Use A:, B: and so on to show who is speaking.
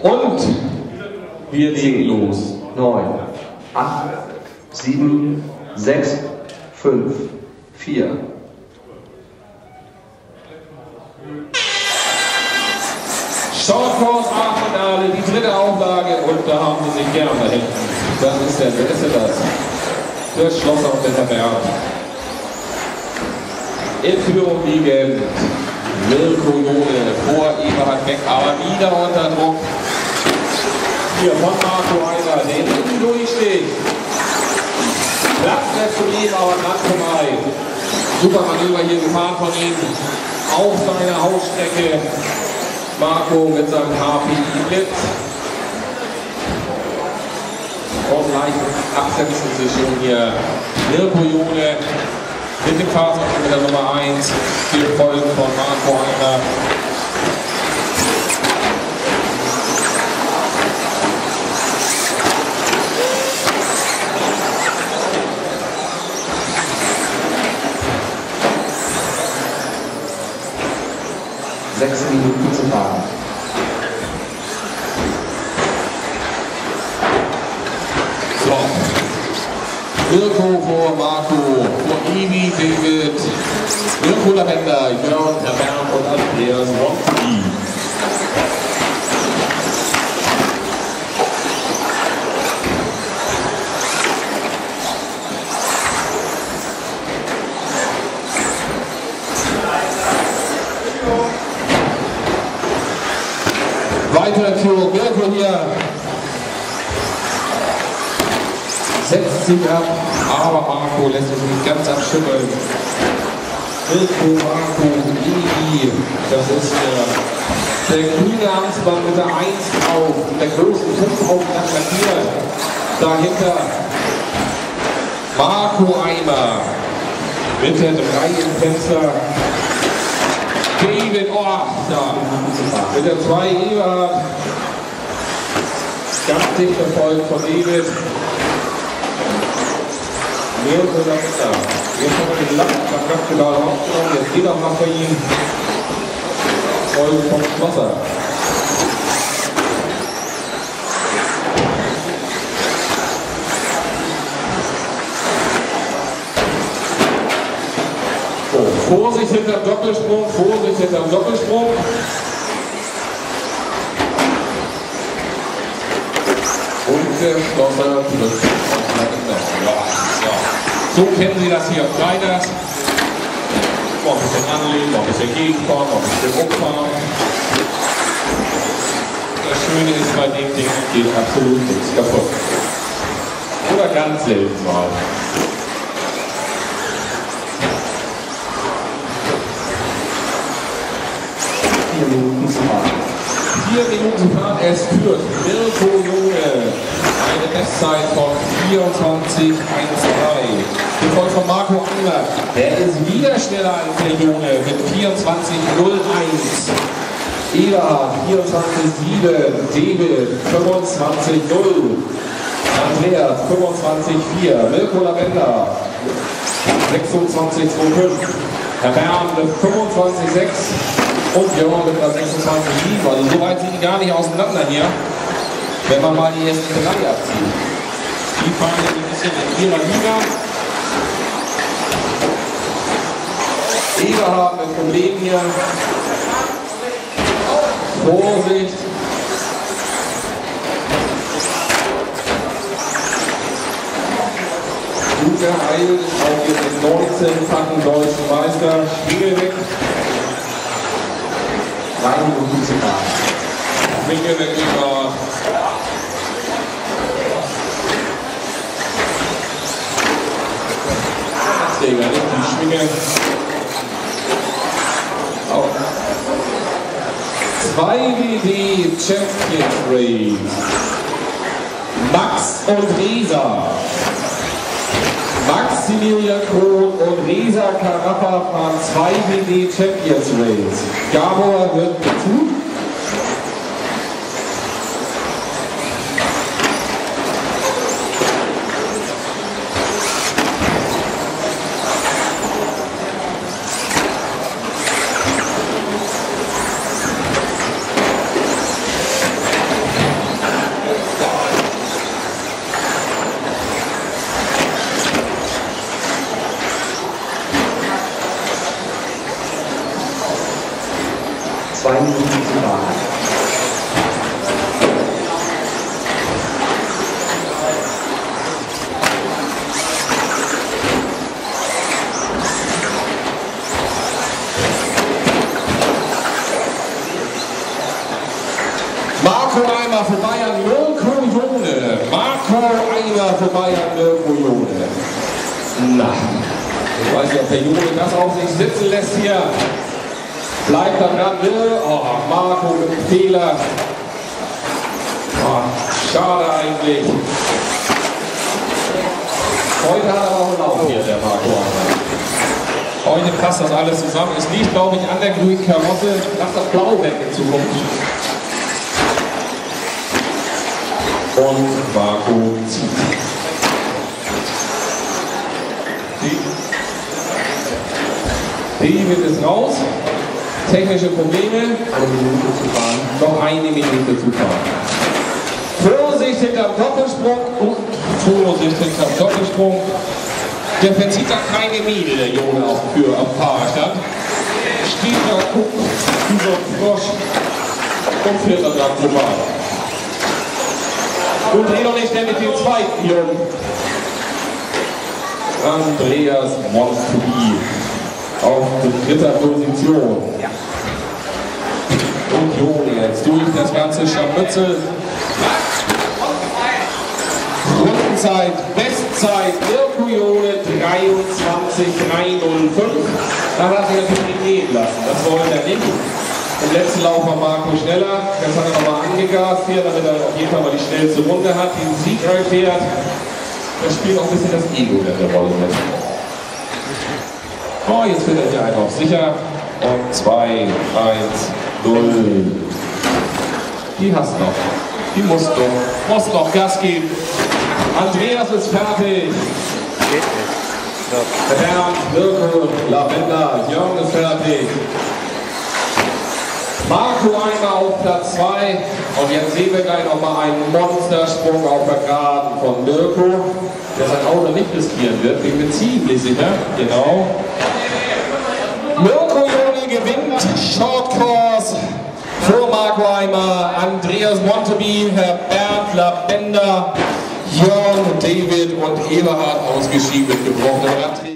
A: Und wir legen los. 9, 8, 7, 6, 5, 4.
B: Shortcourse A-Finale, die dritte Auflage, und da haben sie sich gern da hinten. Das ist der, wer ist denn das? Der Schlosser und der Verberg. In Führung liegen Mirko Jone vor Eberhard Beck, aber wieder unter Druck. Hier von Marco Eimer, den hinten durchsteht. Platz lässt zu ihm, aber dran vorbei. Super Manöver hier gefahren von ihm. Auf seiner Hausstrecke. Marco mit seinem HPI mit. Und leicht absetzen sich schon hier Mirko Jone mit dem Fahrzeug mit der Nummer 1. Gefolgt von Marco Eimer.
A: Sechs Minuten zu fahren.
B: So. Mirko vor Marco, vor Ivi, David, Mirko Lavender, Jörn, Herr Bernd und Andreas Ronki. Weitere Führung, Mirko hier setzt sich ab, aber Marco lässt sich nicht ganz abschütteln. Mirko, Marco, Ivi, das ist der grüne Amtsmann mit der 1 drauf, mit der größten 5 auf lackiert. Dahinter Marco Eimer mit der 3 im Fenster. David, oh, da, mit der 2 Eberhard, ganz dicht verfolgt von David. Mirko Lavender, jetzt haben wir den Lackpedal aufgenommen, jetzt geht auch mal für ihn. Folge vom Schlosser. Vorsicht hinterm Doppelsprung, Vorsicht hinterm Doppelsprung. Und der Schlosser trifft auf Lavender. Ja. So kennen Sie das hier auf Freitags. Noch ein bisschen anlegen, noch ein bisschen gegenfahren, noch ein bisschen umfahren. Das Schöne ist, bei dem Ding geht absolut nichts kaputt. Oder ganz selten mal.
A: 4 Minuten zu fahren.
B: 4 Minuten zu fahren, es führt Mirko Jone. Eine Bestzeit von 24,13. Gefolgt von Marco Eimer. Der ist wieder schneller als der Jone mit 24,01. Eberhard 24,7. David 25,0. Andreas 25,4. Mirko Lavender 26,25. Herr Bernd mit 25,6. Und Jörn mit der 26,7. Also so weit sind die gar nicht auseinander hier, wenn man mal die ersten 3 abzieht. Die fahren jetzt ein bisschen in ihrer Liga. Eberhard mit Problemen hier. Vorsicht. Luca Heil ist auch jetzt den 19-fachen deutschen Meister. Spiegel weg.
A: 3 Minuten zu fahren.
B: Spiegel weg über. Träger, nicht die Schwinge. Auch 2 WD Champions Race. Max und Resa. Maximilian Krohn und Resa Caraffa fahren 2 WD Champions Race. Gabor wird dazu. Marco Eimer für Bayern, Mirko Jone. Marco Eimer für Bayern, Mirko Jone. Na, ich weiß nicht, ob der Jone das auf sich sitzen lässt hier. Bleibt da dran, oh, Marco mit dem Fehler. Oh, schade eigentlich. Heute hat er auch einen Lauf hier, der Marco. Heute passt das alles zusammen. Es liegt, glaube ich, an der grünen Karosse. Lass das Blau weg in Zukunft. Und Marco zieht. David ist raus. Technische Probleme.
A: Eine Minute zu fahren.
B: Noch eine Minute zu fahren. Vorsicht hinterm Doppelsprung. Vorsicht hinterm Doppelsprung. Der verzieht da keine Miene, der Jone am Fahrerstand. Steht da, guckt wie so ein Frosch und fährt dann dran vorbei. Und dreh doch nicht mehr mit dem zweiten Jungen. Andreas wants to be auf dritter Position. Und Jone jetzt durch das ganze Scharmützel. Rundenzeit, Bestzeit, Mirko Jone 23,305. Da hat er sich natürlich nicht gehen lassen. Das wollte er nicht. Im letzten Lauf war Marco schneller. Jetzt hat er nochmal angegast hier, damit er auf jeden Fall mal die schnellste Runde hat, den Sieg erfährt. Da spielt auch ein bisschen das Ego in der Rolle mit. Oh, jetzt wird er hier einfach sicher. Und 2, 1, 0. Die hast noch. Die musst du. Musst noch Gas geben. Andreas ist fertig. Bernd, Mirko, Lavender, Jörn ist fertig. Marco Eimer auf Platz 2. Und jetzt sehen wir gleich nochmal einen Monstersprung auf der Geraden von Mirko, der sein Auto nicht riskieren wird. Ich bin ziemlich sicher. Genau. Mirko Jone gewinnt Short Course vor Marco Eimer, Andreas Montaby, Herr Bernd Lavender, Jörn, David und Eberhard ausgeschieden mit gebrochenem Rad.